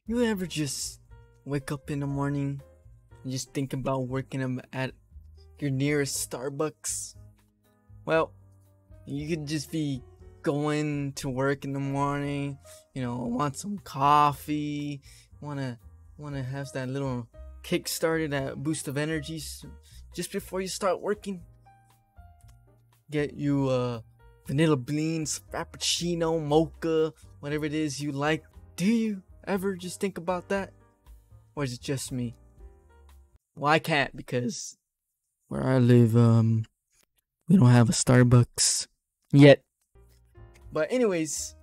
You ever just wake up in the morning and just think about working at your nearest Starbucks? Well, you could just be going to work in the morning, want some coffee, wanna wanna have that little kick started, that boost of energy just before you start working. Get you vanilla beans, frappuccino, mocha, whatever it is you like. Do you ever just think about that? Or is it just me? Well, I can't because where I live, we don't have a Starbucks yet. But anyways,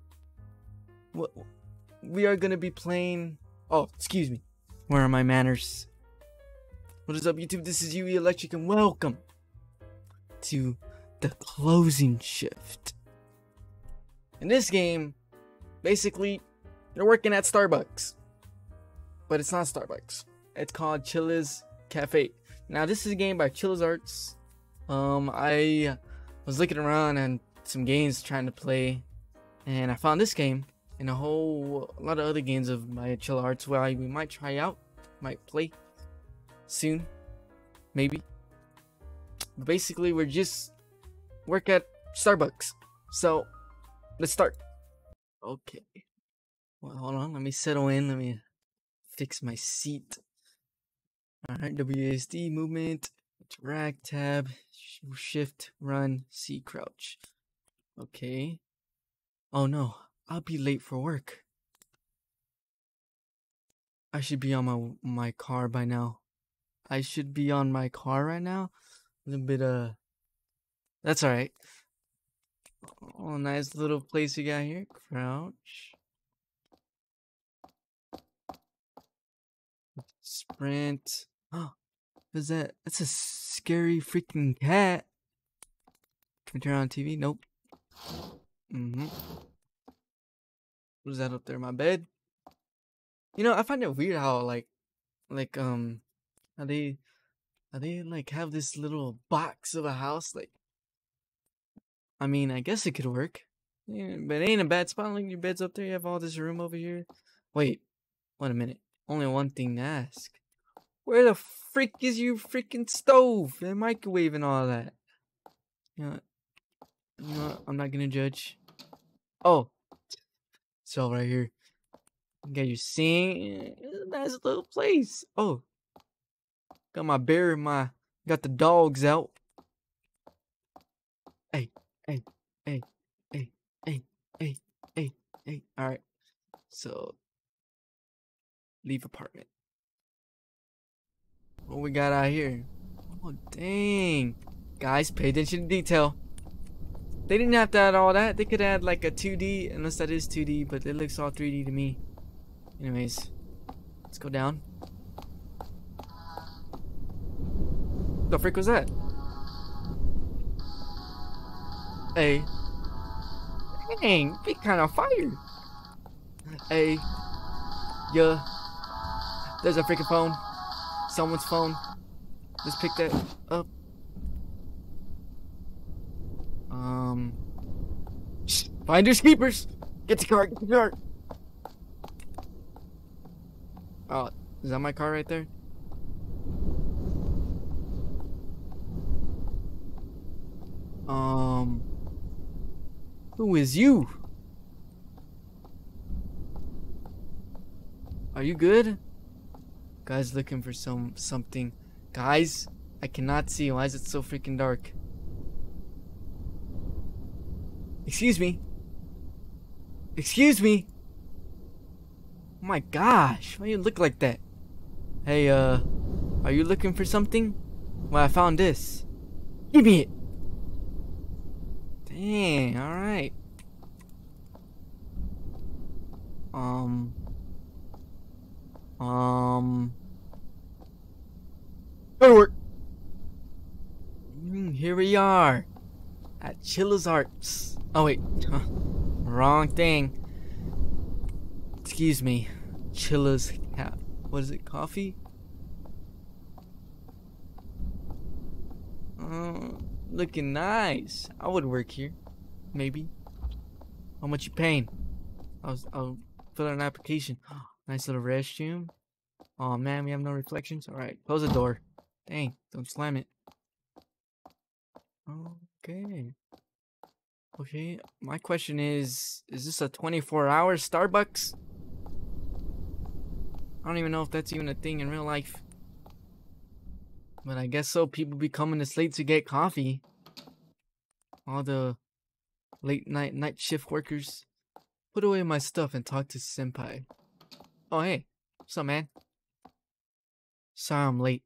we are gonna be playing. Oh, excuse me. Where are my manners? What is up, YouTube? This is UE Electric, and welcome to the closing shift. In this game, basically, you're working at Starbucks, but it's not Starbucks. It's called Chilla's Cafe. Now, this is a game by Chilla's Arts. I was looking around and some games trying to play, and I found this game and a lot of other games of my Chilla Arts where we might try out, might play soon, maybe. But basically, we're just work at Starbucks. So let's start. Okay. Well, hold on. Let me settle in. Let me fix my seat. Alright, WASD, movement, drag, tab, shift, run, C, crouch. Okay. Oh no, I'll be late for work. I should be on my car by now. I should be on my car right now. A little bit, that's alright. Oh, nice little place you got here. Crouch. Sprint. Oh, what is that? That's a scary freaking cat. Can we turn on TV? Nope. What is that up there? My bed? I find it weird how how they like have this little box of a house. Like, I mean, I guess it could work. Yeah, but it ain't a bad spot. Like, your bed's up there. You have all this room over here. Wait a minute. Only one thing to ask. Where the freak is your freaking stove and microwave and all that? You know what? I'm not gonna judge. Oh, it's all right here. You got your sink. It's a nice little place. Oh, got my bear and got the dogs out. Hey, hey, hey, hey, hey, hey, hey, hey. All right. So, leave apartment. What we got out here? Oh, dang. Guys, pay attention to detail. They didn't have to add all that. They could add like a 2D, unless that is 2D, but it looks all 3D to me. Anyways, let's go down. The frick was that? Hey. Dang, be kind of fire. Hey. Yeah. There's a freaking phone. Someone's phone. Let's pick that up. Finders keepers. Get the car. Get the car. Oh, is that my car right there? Who is you? Are you good? Guys looking for something. Guys, I cannot see. Why is it so freaking dark? Excuse me. Excuse me. Oh my gosh, why you look like that? Hey, are you looking for something? Well, I found this. Give me it. Dang, alright. Go to work. Here we are at Chilla's Arts. Oh wait, wrong thing. Excuse me, Chilla's what is it? Coffee? Looking nice. I would work here, maybe. How much you paying? I'll fill out an application. Nice little restroom. Oh man, we have no reflections. Alright, close the door. Dang, don't slam it. Okay. Okay, my question is this a 24-hour Starbucks? I don't even know if that's even a thing in real life. But I guess so. People be coming this late to get coffee. All the late night shift workers. Put away my stuff and talk to senpai. Oh, hey. What's up, man? Sorry I'm late.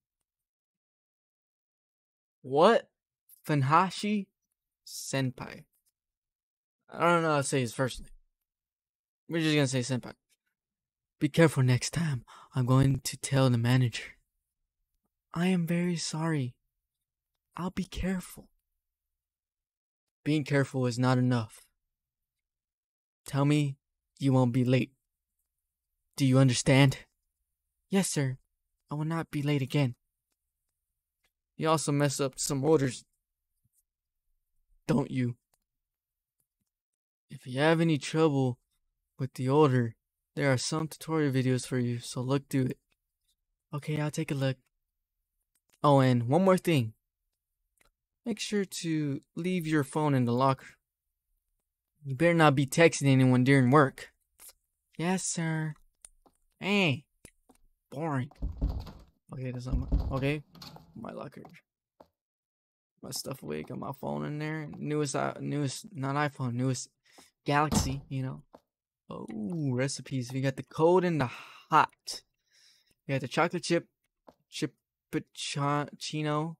What? Funashi senpai. I don't know how to say his first name. We're just gonna say senpai. Be careful next time. I'm going to tell the manager. I am very sorry. I'll be careful. Being careful is not enough. Tell me you won't be late. Do you understand? Yes, sir. I will not be late again. You also mess up some orders, don't you? If you have any trouble with the order, there are some tutorial videos for you, so look through it. Okay, I'll take a look. Oh, and one more thing. Make sure to leave your phone in the locker. You better not be texting anyone during work. Yes, sir. Hey. Boring. Okay, that's not my... Okay. My locker. My stuff away. Got my phone in there. Newest, not iPhone. Newest Galaxy, you know. Oh, recipes. We got the cold and the hot. We got the chocolate chip. Chippuccino.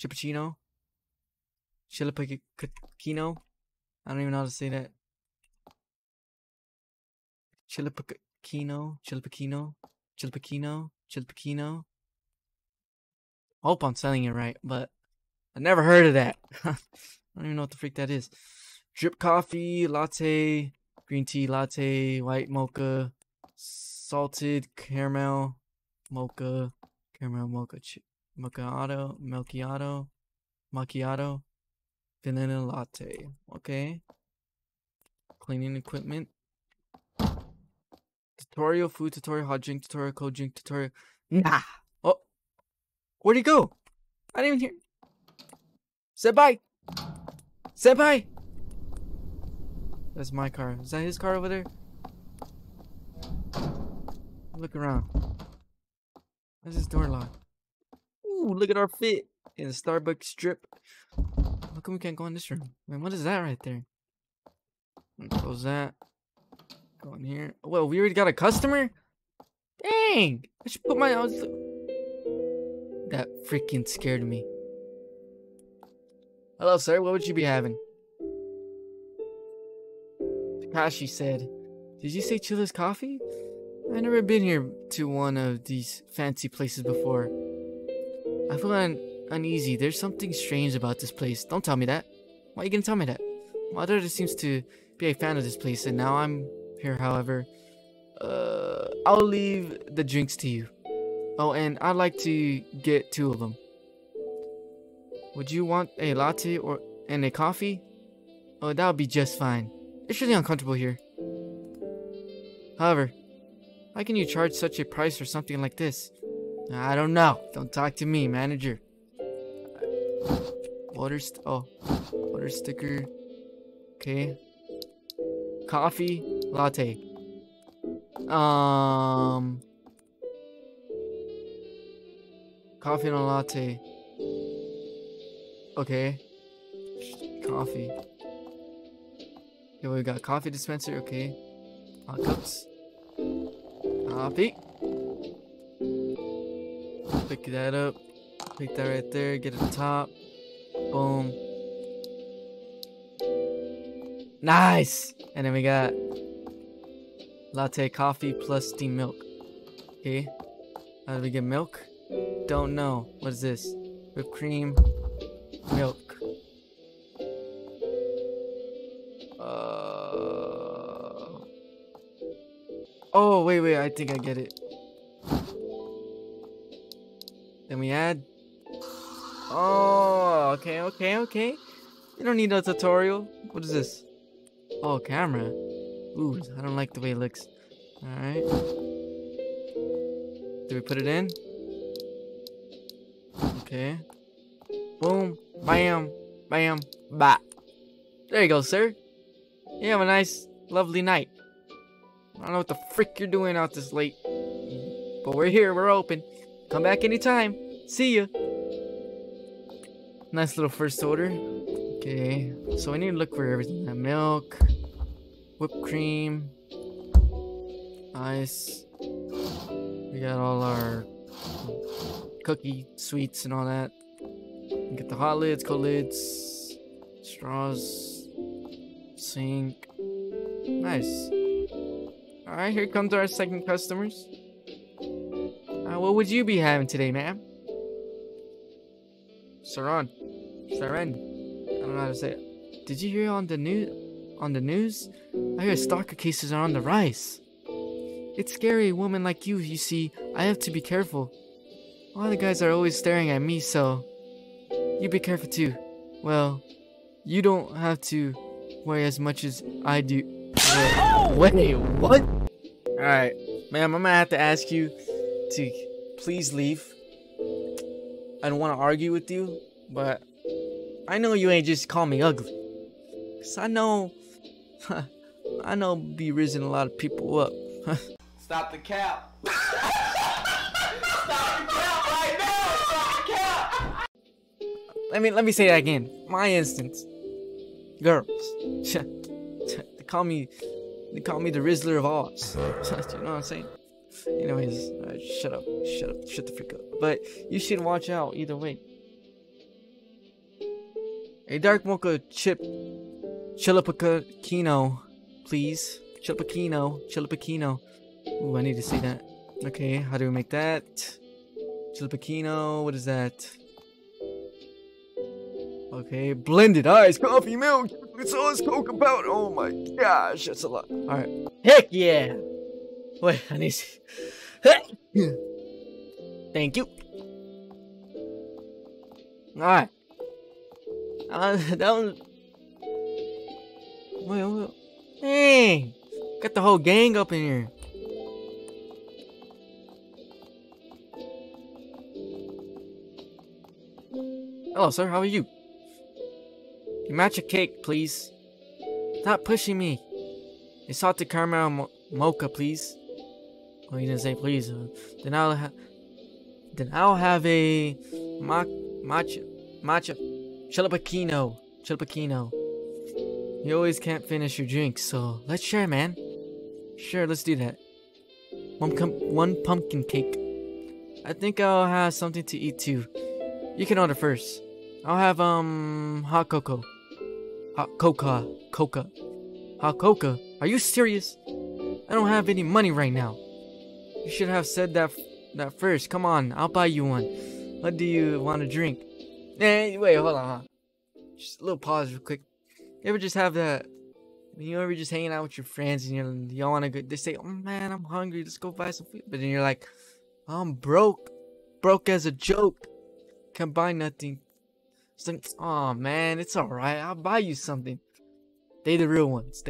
Chillapacchino. I don't even know how to say that. Chillapacchino. I hope I'm saying it right, but I never heard of that. I don't even know what the freak that is. Drip coffee, latte, green tea latte, white mocha, salted caramel, mocha, macchiato, vanilla latte. Okay. Cleaning equipment. Tutorial, food tutorial, hot drink tutorial, cold drink tutorial. Nah. Oh. Where'd he go? I didn't even hear. Senpai! Senpai! That's my car. Is that his car over there? Look around. Why's this door locked? Ooh, look at our fit in the Starbucks strip. How come we can't go in this room? Man, what is that right there? Close that. Go in here. Well, we already got a customer? Dang! I should put my... That freaking scared me. Hello, sir. What would you be having? Takashi said, did you say Chilla's Coffee? I've never been here to one of these fancy places before. I feel uneasy. There's something strange about this place. Don't tell me that. Why are you gonna tell me that? My daughter seems to be a fan of this place, and now I'm here, however. I'll leave the drinks to you. Oh, and I'd like to get 2 of them. Would you want a latte and a coffee? Oh, that would be just fine. It's really uncomfortable here. However, how can you charge such a price for something like this? I don't know. Don't talk to me, manager. Order sticker. Okay. Coffee, latte. Coffee and a latte. Okay. Coffee. Okay, we got coffee dispenser. Okay. Hot cups. Coffee. Pick that up. Pick that right there. Get at the top. Boom. Nice! And then we got latte coffee plus steamed milk. Okay. How do we get milk? Don't know. What is this? Whipped cream. Milk. Oh, wait. I think I get it. Then we add. Oh, okay. You don't need a tutorial. What is this? Oh, camera. Ooh, I don't like the way it looks. Alright. Do we put it in? Okay. Boom. Bam. Bam. Bop. There you go, sir. You have a nice, lovely night. I don't know what the frick you're doing out this late. But we're here. We're open. Come back anytime. See ya. Nice little first order. Okay. So I need to look for everything. Milk. Whipped cream. Ice. We got all our cookie sweets and all that. Get the hot lids, cold lids, straws, sink. Nice. Alright, here comes our second customers. What would you be having today, ma'am? Saren. I don't know how to say it. Did you hear on the news? I hear stalker cases are on the rise. It's scary, a woman like you see. I have to be careful. All the guys are always staring at me, so you be careful too. Well, you don't have to worry as much as I do. Wait, what? Alright, ma'am, I'm gonna have to ask you to please leave. I don't want to argue with you, but I know you ain't just call me ugly. Cause I know be raising a lot of people up. Stop the cap. Stop the cap right now. Stop the cap. Let me say that again. My instance. Girls. They call me the Rizzler of Oz. You know what I'm saying? Anyways, shut the freak up. But you should watch out either way. A dark mocha chillapacino, please. Chillapacino. Ooh, I need to say that. Okay, how do we make that? Chillapacino, what is that? Okay, blended ice, coffee, milk, sauce, cocoa powder. Oh my gosh, that's a lot. Alright. Heck yeah! Wait, I need to... Thank you. Alright. That was... Wait. Hey! Got the whole gang up in here. Hello, sir. How are you? You match a cake, please. Stop pushing me. A salted caramel mocha, please. Oh, you didn't say please. Then I'll have a matcha chillapacino. You always can't finish your drinks, so let's share, man. Sure, let's do that. One pumpkin cake. I think I'll have something to eat too. You can order first. I'll have hot cocoa. Hot cocoa? Are you serious? I don't have any money right now. You should have said that first. Come on, I'll buy you one. What do you want to drink? Wait, hold on. Just a little pause real quick. You ever just have that? You ever just hanging out with your friends and y'all want to go? They say, "Oh man, I'm hungry. Let's go buy some food." But then you're like, "I'm broke as a joke. Can't buy nothing." It's like, "Oh man, it's alright. I'll buy you something." They the real ones.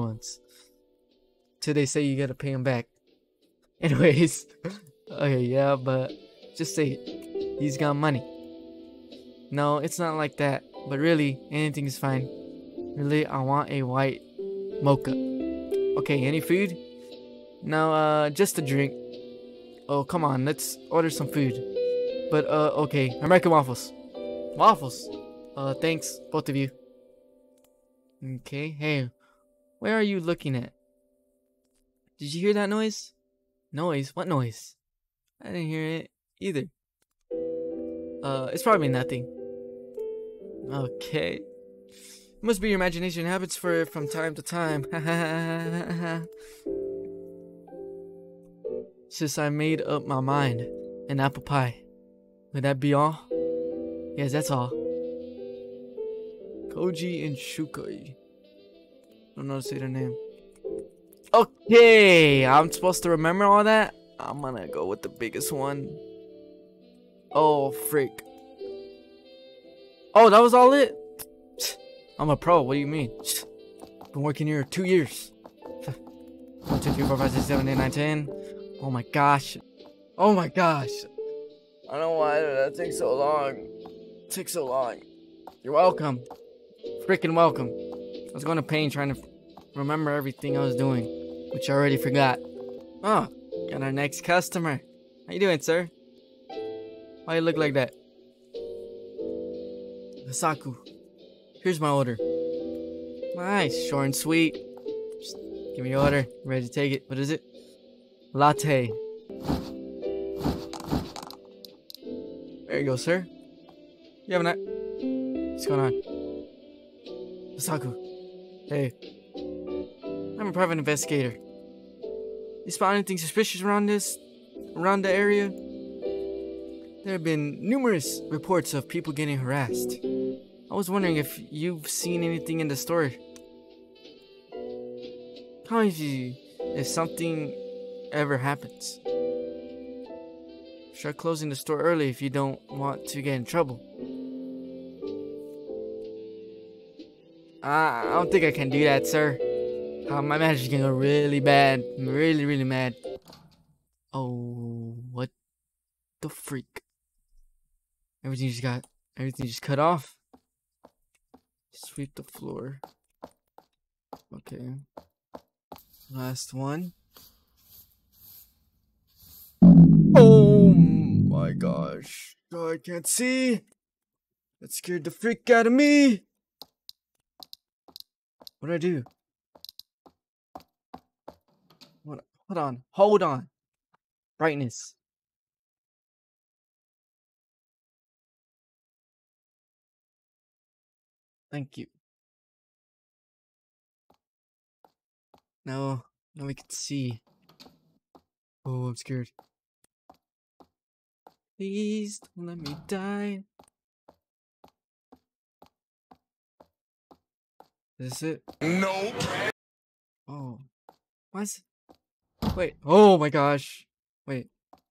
Till they say you gotta pay them back. Anyways, okay, yeah, but just say it. He's got money. No, it's not like that. But really, anything is fine. Really, I want a white mocha. Okay, any food? No, just a drink. Oh, come on, let's order some food. But, okay, American waffles. Waffles? Thanks, both of you. Okay, hey, where are you looking at? Did you hear that noise? Noise? What noise? I didn't hear it either. It's probably nothing. Okay. It must be your imagination habits from time to time. Since I made up my mind. An apple pie. Would that be all? Yes, that's all. Koji and Shukai. I don't know how to say their name. Okay, I'm supposed to remember all that? I'm gonna go with the biggest one. Oh, freak. Oh, that was all it? I'm a pro, what do you mean? Been working here 2 years. 1, 2, 3, 4, 5, 6, 7, 8, 9, 10. Oh my gosh. Oh my gosh. I don't know why that takes so long. You're welcome. Freaking welcome. I was going to pain trying to remember everything I was doing, which I already forgot. Oh, got our next customer. How you doing, sir? Why you look like that? Hasaku, here's my order. Nice, short and sweet. Just give me your order. Ready to take it? What is it? Latte. There you go, sir. You having that? What's going on? Hasaku. Hey. I'm a private investigator. You spot anything suspicious around the area? There have been numerous reports of people getting harassed. I was wondering if you've seen anything in the store. How if something ever happens? Start closing the store early if you don't want to get in trouble. I don't think I can do that, sir. My manager's gonna go really bad. I'm really mad. Oh, what the freak? Everything just cut off. Sweep the floor. Okay. Last one. Oh my gosh. Oh, I can't see. That scared the freak out of me. What do I do? Hold on. Brightness. Thank you. Now we can see. Oh, I'm scared. Please don't let me die. Is this it? No. Oh. What? Wait. Oh my gosh. Wait.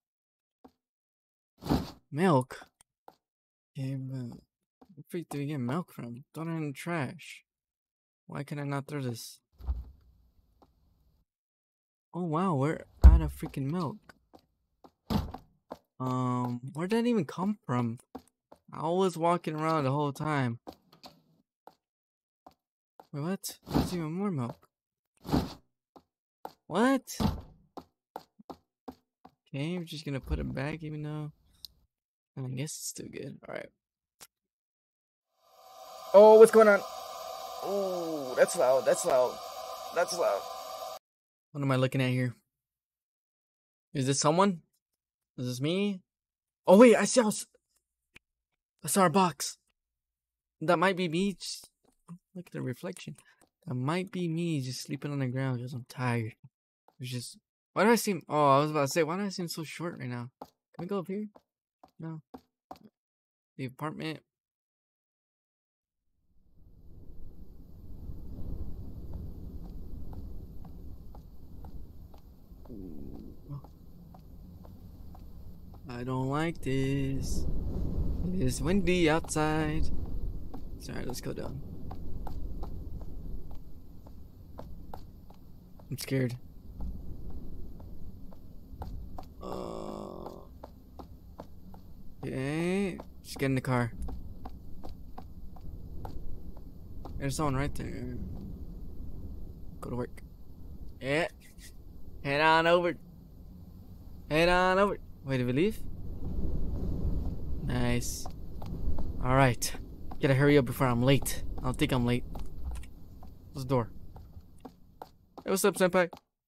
Milk? Okay, but where freak did we get milk from? Throw it in the trash. Why can I not throw this? Oh wow, we're out of freaking milk. Where'd that even come from? I was walking around the whole time. Wait, what? There's even more milk. What? Okay, we're just gonna put it back even though I guess it's still good. Alright. Oh, what's going on? Oh, that's loud. What am I looking at here? Is this someone? Is this me? Oh wait, I saw our box. That might be me. Just look at the reflection. That might be me just sleeping on the ground because I'm tired. It's just, why do I seem? Oh, I was about to say, why do I seem so short right now? Can we go up here? No. The apartment. I don't like this. It is windy outside. Sorry, let's go down. I'm scared. Okay. Just get in the car. There's someone right there. Go to work. Yeah. Head on over. Wait, did we leave? Nice. Alright. Gotta hurry up before I'm late. I don't think I'm late. Close the door. Hey, what's up, senpai?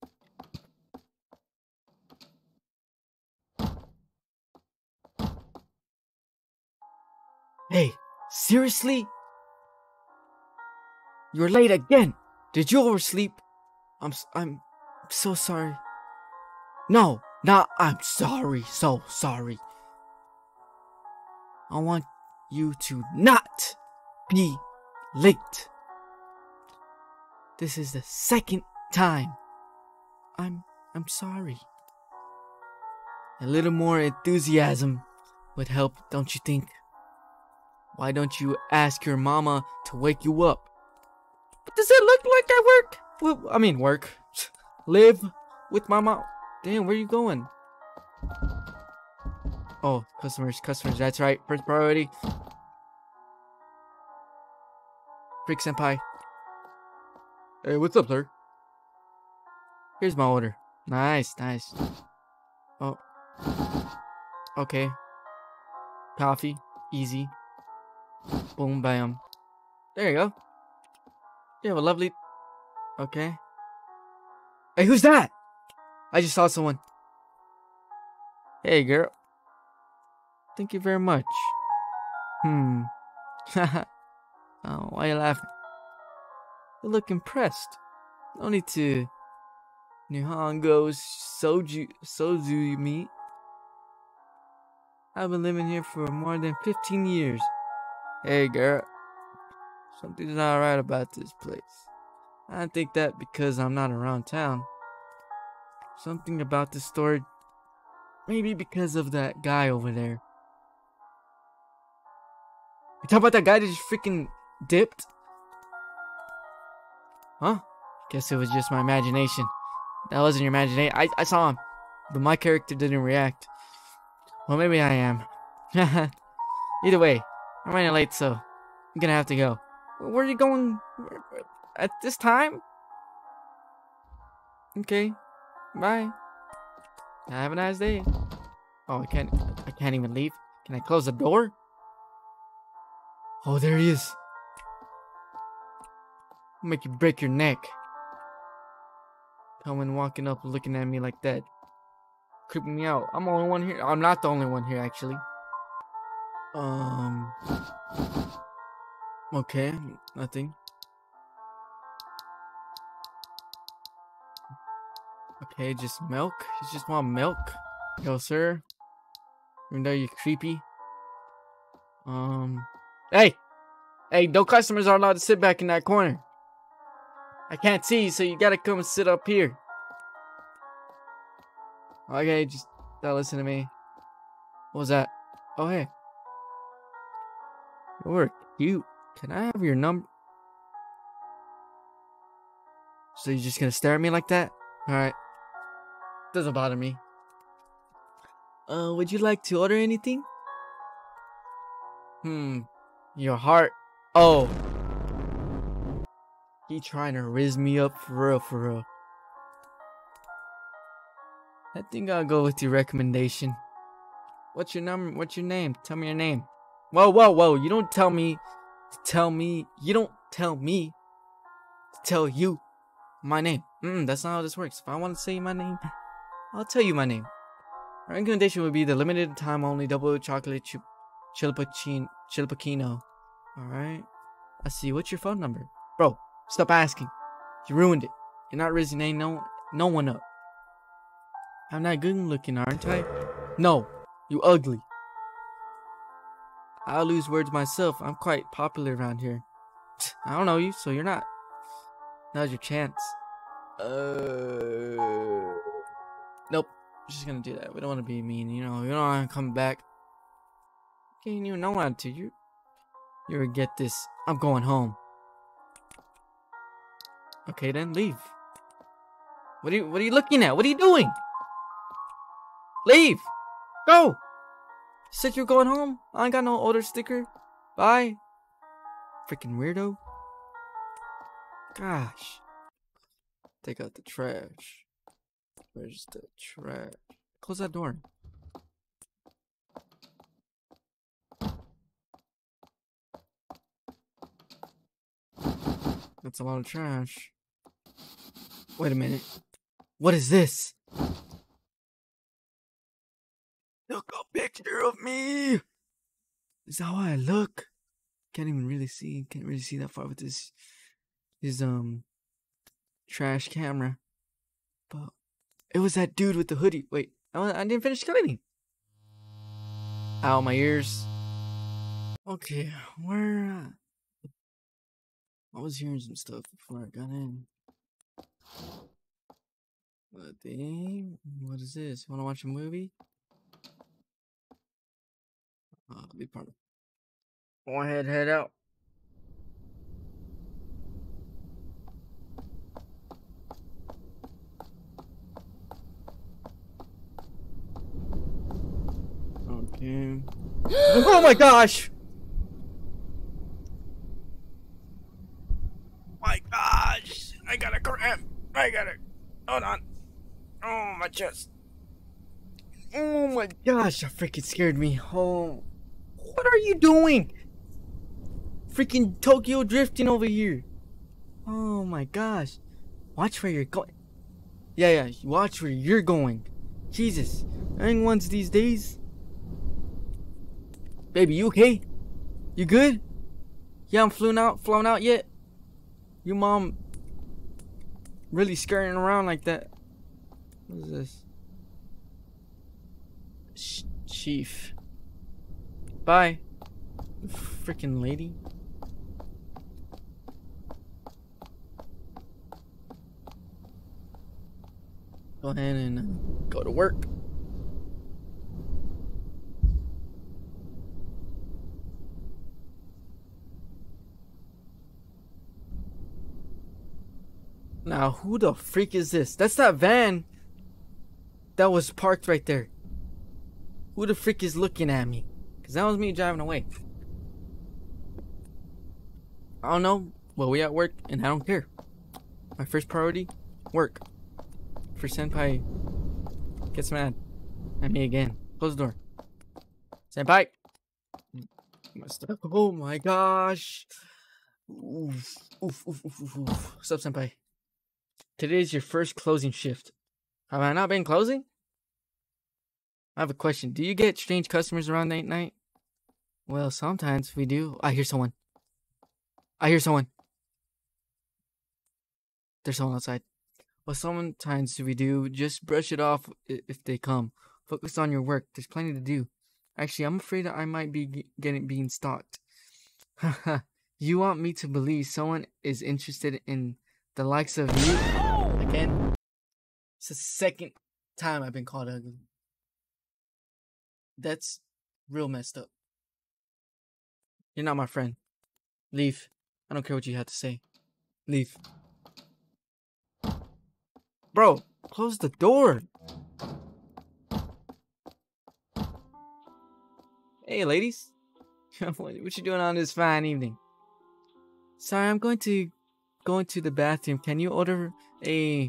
Hey, seriously? You're late again. Did you oversleep? I'm so sorry. No, I'm sorry. So sorry. I want you to not be late. This is the second time. I'm sorry. A little more enthusiasm would help, don't you think? Why don't you ask your mama to wake you up? Does it look like I work? Well, I mean work. Live with my mom. Damn, where you going? Oh, customers. That's right. First priority. Freak senpai. Hey, what's up, sir? Here's my order. Nice. Oh, okay. Coffee. Easy. Boom, bam. There you go. You have a lovely... Okay. Hey, who's that? I just saw someone. Hey, girl. Thank you very much. Oh, why are you laughing? You look impressed. No need to... Nihongo soju meat. I've been living here for more than 15 years. Hey, girl. Something's not right about this place. I think that because I'm not around town. Something about the store. Maybe because of that guy over there. You talking about that guy that just freaking dipped? Huh? Guess it was just my imagination. That wasn't your imagination. I saw him. But my character didn't react. Well, maybe I am. Either way, I'm running late, so I'm gonna have to go. Where are you going at this time? Okay, bye. Have a nice day. Oh, I can't even leave. Can I close the door? Oh, there he is. I'll make you break your neck. Coming, walking up, looking at me like that. Creeping me out. I'm the only one here. I'm not the only one here, actually. Okay, nothing. Okay, just milk? You just want milk? Yo, sir. Even though you're creepy. Hey! Hey, no customers are allowed to sit back in that corner. I can't see, so you gotta come and sit up here. Okay, just don't listen to me. What was that? Oh, hey. You're cute. Can I have your number? So you're just gonna stare at me like that? Alright. Doesn't bother me. Would you like to order anything? Your heart. Oh. He trying to riz me up for real. I think I'll go with your recommendation. What's your number? What's your name? Tell me your name. Whoa. You don't tell me to tell me. You don't tell me to tell you my name. That's not how this works. If I want to say my name, I'll tell you my name. Our recommendation would be the limited time only double chocolate chillapacino. Alright. I see. What's your phone number? Bro, stop asking. You ruined it. You're not raising no one up. I'm not good looking, aren't I? No, you ugly. I'll lose words myself. I'm quite popular around here. I don't know you, so you're not. Now's your chance. Nope. Just gonna do that. We don't want to be mean, you know. You don't want to come back. You can't even know how to. You get this. I'm going home. Okay, then leave. What are you looking at? What are you doing? Leave. Go. You said you're going home. I ain't got no order sticker. Bye. Freaking weirdo. Gosh. Take out the trash. Where's the trash? Close that door. That's a lot of trash. Wait a minute. What is this? Look, a picture of me. Is that how I look? Can't really see that far with this trash camera. But it was that dude with the hoodie. Wait, I didn't finish cleaning. Ow, my ears. Okay, where? I was hearing some stuff before I got in. What is this? Want to watch a movie? Be part of it. Go ahead, head out. Okay. Oh my gosh! My gosh! I got a cramp. I got it. Hold on. Oh, my chest. Oh my gosh! That freaking scared me. Oh, what are you doing? Freaking Tokyo drifting over here. Oh my gosh! Watch where you're going. Yeah. Watch where you're going. Jesus, I ain't ones these days. Baby, you okay? You good? You haven't flown out yet? Your mom really scurrying around like that. What is this? Chief. Bye. Freaking lady. Go ahead and go to work. Now, who the freak is this? That's that van that was parked right there. Who the freak is looking at me? Because that was me driving away. I don't know, but we at work and I don't care. My first priority, work. For senpai gets mad at me again. Close the door. Senpai! Oh my gosh. Oof. What's up, senpai? Today is your first closing shift. Have I not been closing? I have a question. Do you get strange customers around night? Well, sometimes we do. I hear someone. There's someone outside. Well, sometimes we do. Just brush it off if they come. Focus on your work. There's plenty to do. Actually, I'm afraid that I might be being stalked. Haha. You want me to believe someone is interested in the likes of you? Again? It's the second time I've been called ugly. That's real messed up. You're not my friend. Leave. I don't care what you have to say. Leave. Bro, close the door. Hey, ladies. What you doing on this fine evening? Sorry, I'm going to go into the bathroom. Can you order a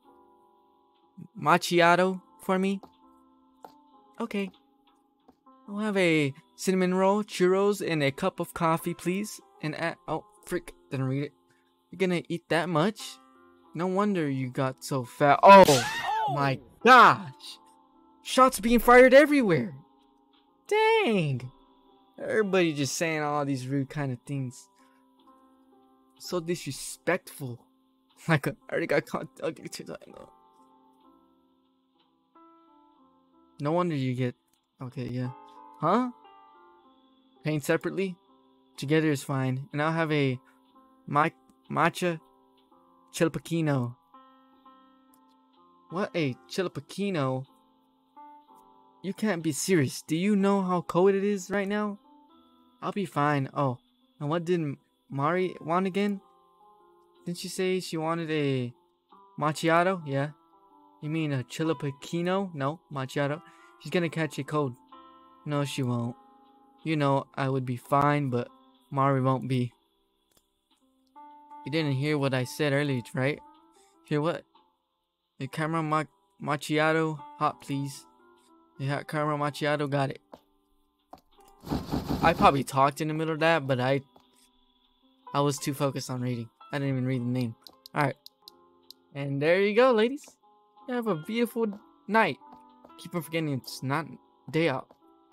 macchiato for me? Okay. I'll have a cinnamon roll, churros, and a cup of coffee, please. And oh, frick, didn't read it. You're gonna eat that much? No wonder you got so fat. Oh my gosh! Shots being fired everywhere. Dang! Everybody just saying all these rude kind of things. So disrespectful. Like I already got caught ugly 2 times. No wonder you get. Okay, yeah. Huh? Paying separately? Together is fine. And I'll have a matcha chilapachino. What a chilapachino? You can't be serious. Do you know how cold it is right now? I'll be fine. Oh, and what did Mari want again? Didn't she say she wanted a macchiato? Yeah. You mean a chilapachino? No, macchiato. She's gonna catch a cold. No, she won't. You know, I would be fine, but Mari won't be. You didn't hear what I said earlier, right? Hear what? The caramel macchiato, hot please. The hot caramel macchiato, got it. I probably talked in the middle of that, but I was too focused on reading. I didn't even read the name. Alright. And there you go, ladies. You have a beautiful night. Keep on forgetting it's not day out.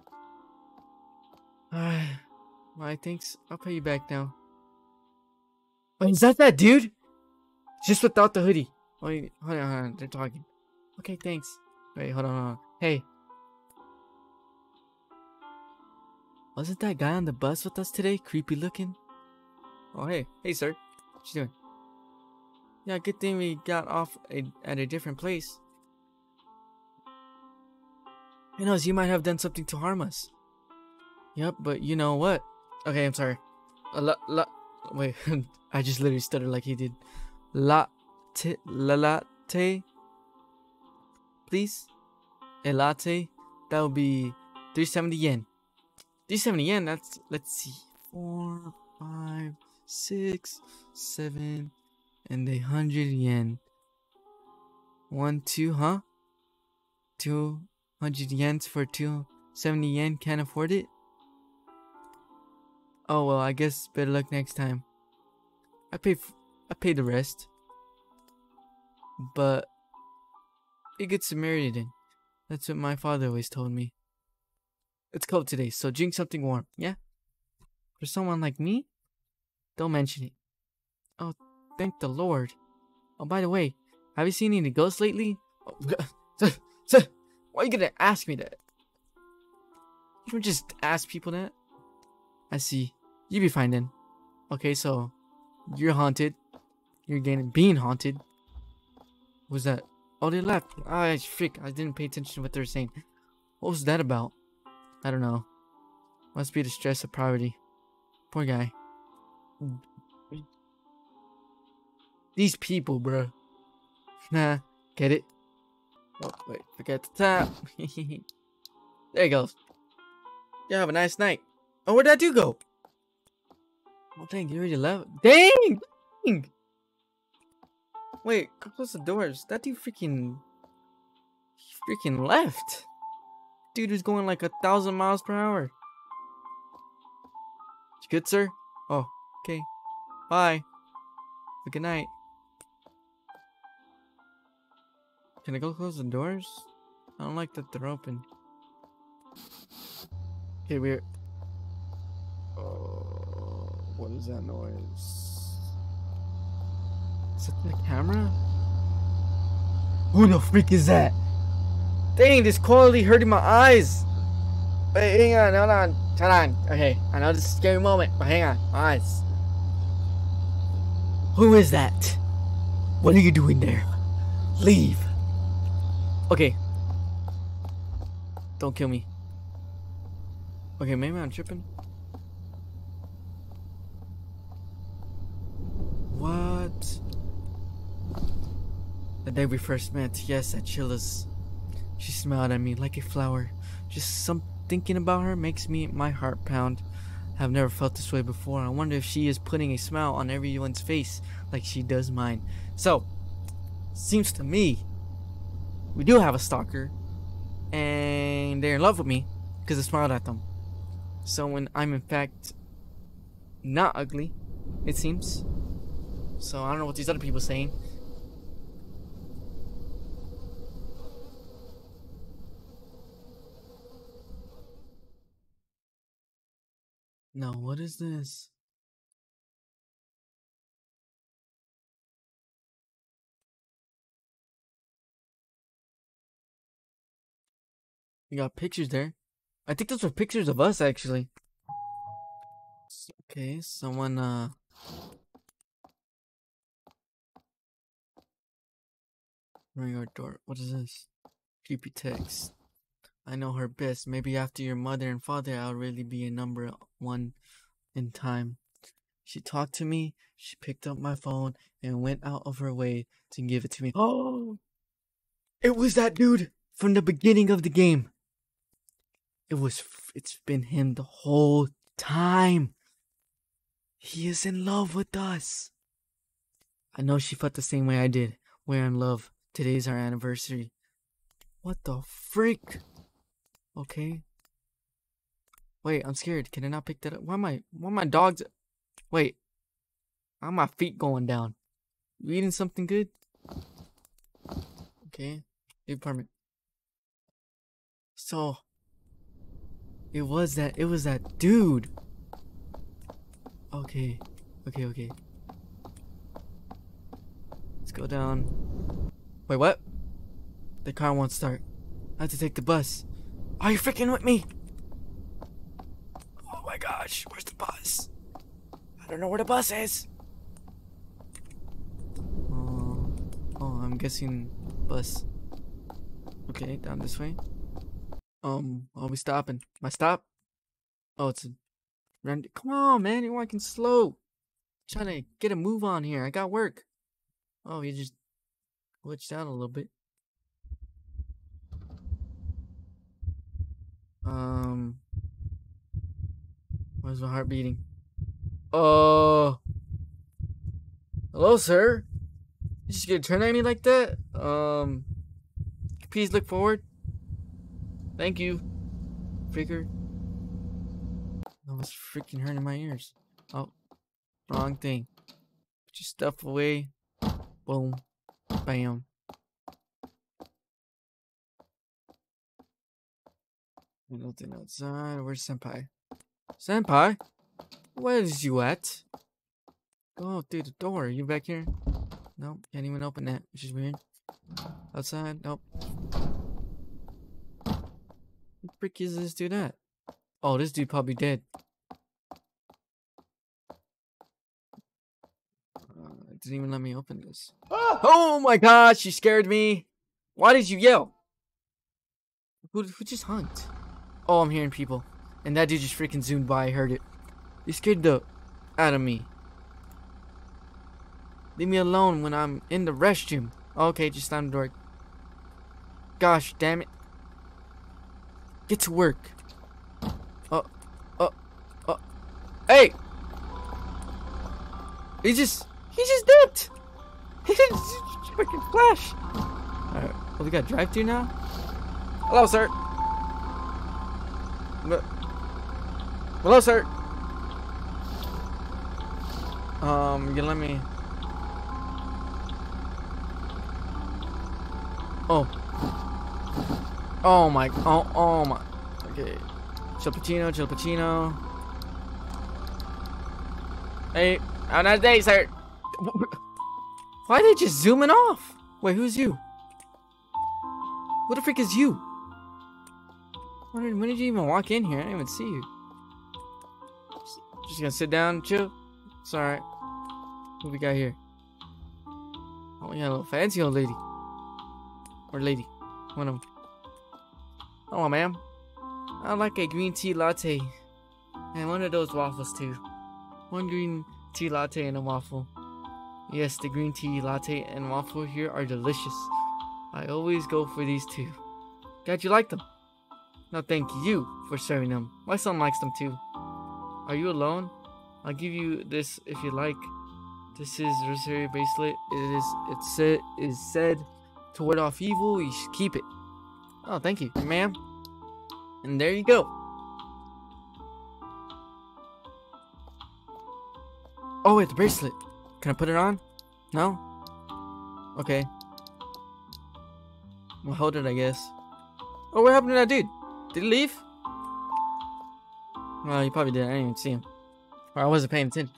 Alright. Well, thanks. I'll pay you back now. Wait, is that dude? Just without the hoodie. Wait, hold on. They're talking. Okay, thanks. Wait, hold on. Hey. Wasn't that guy on the bus with us today creepy looking? Oh, hey. Hey, sir. What you doing? Yeah, good thing we got off at a different place. Who knows, you might have done something to harm us. Yep, but you know what? Okay, I'm sorry. Wait, I just literally stuttered like he did. Latte? Please? A latte? That would be 370 yen. 370 yen, that's, let's see. 4, 5, 6, 7, and 100 yen. 1, 2, huh? 200 yens for 270 yen. Can't afford it? Oh well, I guess better luck next time. I pay the rest. But it gets Samaritan. That's what my father always told me. It's cold today, so drink something warm, yeah? For someone like me, don't mention it. Oh, thank the Lord. Oh, by the way, have you seen any ghosts lately? Oh, why are you gonna ask me that? You don't just ask people that. I see. You be fine then. Okay, so you're haunted. You're being haunted. What's that? Oh, they left. Ah, frick! I didn't pay attention to what they were saying. What was that about? I don't know. Must be the stress of poverty. Poor guy. These people, bro. Nah, get it? Oh, wait, forget the tap. There he goes. You have a nice night. Oh, where'd that dude go? Oh, dang, you already left. Dang! Dang! Wait, close the doors. That dude freaking left. Dude was going like 1,000 miles per hour. You good, sir? Oh, okay. Bye. Have a good night. Can I go close the doors? I don't like that they're open. Okay, we're... Oh, what is that noise? Is that the camera? Who the freak is that? Dang, this quality hurting my eyes. Wait, hang on, hold on. Okay, I know this is a scary moment, but hang on, my eyes. Who is that? What are you doing there? Leave. Okay. Don't kill me. Okay, maybe I'm tripping. What? The day we first met, yes, at Chilla's. She smiled at me like a flower. Just thinking about her makes my heart pound. I've never felt this way before. I wonder if she is putting a smile on everyone's face like she does mine. So, seems to me, we do have a stalker. And they're in love with me because I smiled at them. So when I'm in fact not ugly, it seems. So I don't know what these other people are saying. No, what is this? You got pictures there. I think those were pictures of us actually. Okay, someone ring our door. What is this? Creepy text. I know her best. Maybe after your mother and father, I'll really be a number one in time. She talked to me. She picked up my phone and went out of her way to give it to me. Oh, it was that dude from the beginning of the game. It's been him the whole time. He is in love with us. I know she felt the same way I did. We're in love. Today's our anniversary. What the freak? Okay. Wait, I'm scared. Can I not pick that up? Why my dogs? Wait. Why are my feet going down? You eating something good? Okay. Big apartment. So it was that dude. Okay. Okay. Let's go down. Wait, what? The car won't start. I have to take the bus. Are you freaking with me? Oh my gosh, where's the bus? I don't know where the bus is. Oh, I'm guessing bus. Okay, down this way. I'll be stopping. My stop? Oh, it's a run. Come on, man, you're walking slow. Trying to get a move on here. I got work. Oh, you just glitched out a little bit. Why's my heart beating? Oh, hello, sir. You just gonna turn at me like that? Please look forward. Thank you, figure. That was freaking hurting my ears. Oh, wrong thing. Put your stuff away. Boom. Bam. Nothing outside. Where's Senpai? Senpai? Where is you at? Go through the door. Are you back here? Nope. Can't even open that, which is weird. Outside? Nope. What the frick is this dude at? Oh, this dude probably dead. It didn't even let me open this. Oh my gosh, you scared me. Why did you yell? Who just hunked? Oh, I'm hearing people. And that dude just freaking zoomed by. I heard it. You scared the out of me. Leave me alone when I'm in the restroom. Okay, just slam the door. Gosh, damn it. Get to work. Hey! He just dipped! He just freaking flash! Alright, well, we got drive-thru now? Hello, sir! Hello, sir! You can let me... Oh. Oh my... Oh my... Okay. Chilla. Hey, have a nice day, sir. Why are they just zooming off? Wait, who's you? What the frick is you? When did you even walk in here? I didn't even see you. Just gonna sit down and chill? It's alright. What we got here? Oh, we got a little fancy old lady. Or lady. One of them. Hello, ma'am. I'd like a green tea latte. And one of those waffles, too. One green tea latte and a waffle. Yes, the green tea latte and waffle here are delicious. I always go for these two. Glad you like them. No, thank you for serving them. My son likes them too. Are you alone? I'll give you this if you like. This is rosary bracelet. It is said to ward off evil. You should keep it. Oh, thank you, ma'am. And there you go. Oh wait, the bracelet. Can I put it on? No? Okay. Well, hold it, I guess. Oh, what happened to that dude? Did he leave? Well, he probably did. I didn't even see him. Or I wasn't paying attention.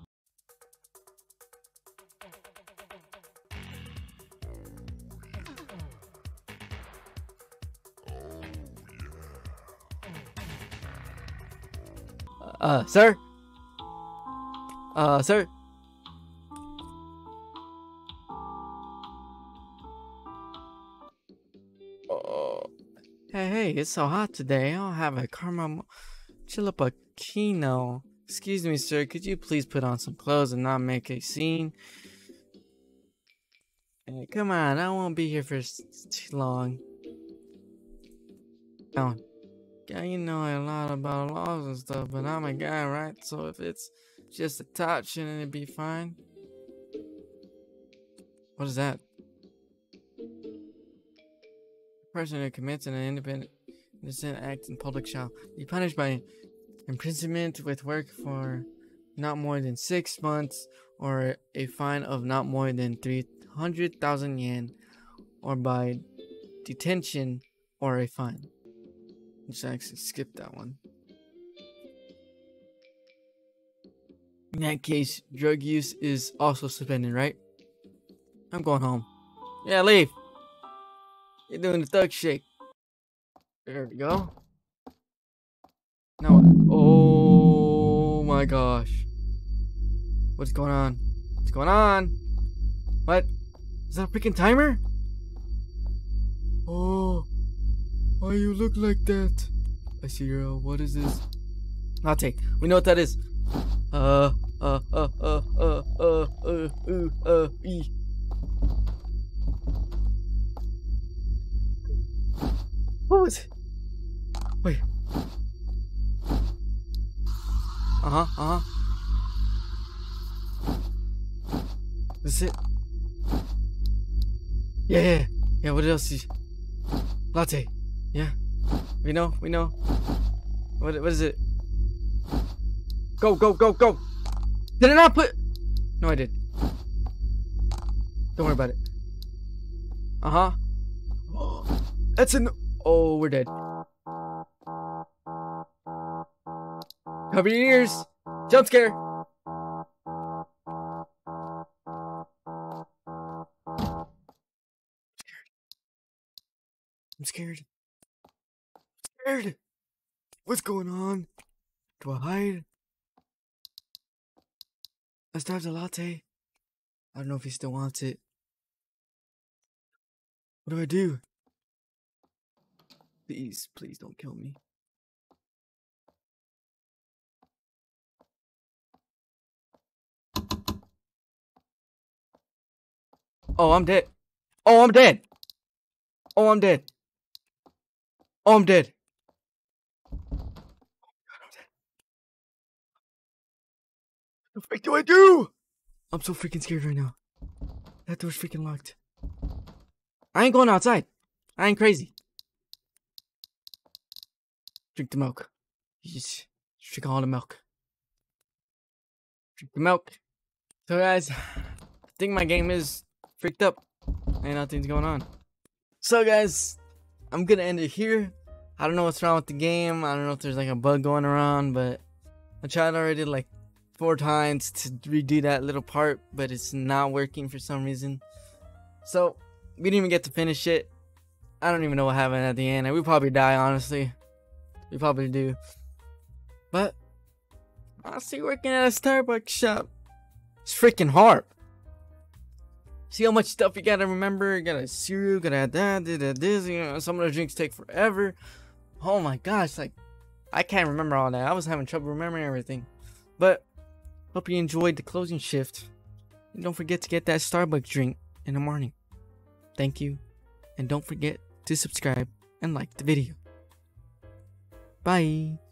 Sir? Sir? Hey, it's so hot today. I'll have a caramel chilla. Excuse me, sir. Could you please put on some clothes and not make a scene? Hey, come on. I won't be here for too long. Now, yeah, you know a lot about laws and stuff, but I'm a guy, right? So if it's just a touch, shouldn't it be fine? What is that? A person who commits an innocent act in public shall be punished by imprisonment with work for not more than 6 months, or a fine of not more than 300,000 yen, or by detention or a fine. Just actually skip that one. In that case, drug use is also suspended, right? I'm going home. Yeah, leave. You're doing the thug shake. There we go. No. Oh my gosh. What's going on? What's going on? What? Is that a freaking timer? Oh. Why you look like that? I see your, what is this? Latte. We know what that is. E. What was it? Wait, That's it. Yeah, what else is... Latte. Yeah. We know. What is it? Go. Did I not put... No, I did. Don't worry about it. That's an... Oh, we're dead. Cover your ears. Jump scare. I'm scared. What's going on? Do I hide? Let's dive the latte. I don't know if he still wants it. What do I do? Please don't kill me. Oh, I'm dead. I'm dead. What the frick do I do? I'm so freaking scared right now. That door's freaking locked. I ain't going outside. I ain't crazy. Drink the milk. Just drink all the milk. Drink the milk. So guys, I think my game is freaked up. Ain't nothing's going on. So guys, I'm gonna end it here. I don't know what's wrong with the game. I don't know if there's like a bug going around, but I tried already like 4 times to redo that little part, but it's not working for some reason. So we didn't even get to finish it. I don't even know what happened at the end. We probably die, honestly. We probably do. But honestly, working at a Starbucks shop, it's freaking hard. See how much stuff you gotta remember. You gotta cereal, gotta add that, this. You know, some of the drinks take forever. Oh my gosh, like I can't remember all that. I was having trouble remembering everything. But hope you enjoyed the closing shift. And don't forget to get that Starbucks drink in the morning. Thank you. And don't forget to subscribe and like the video. Bye.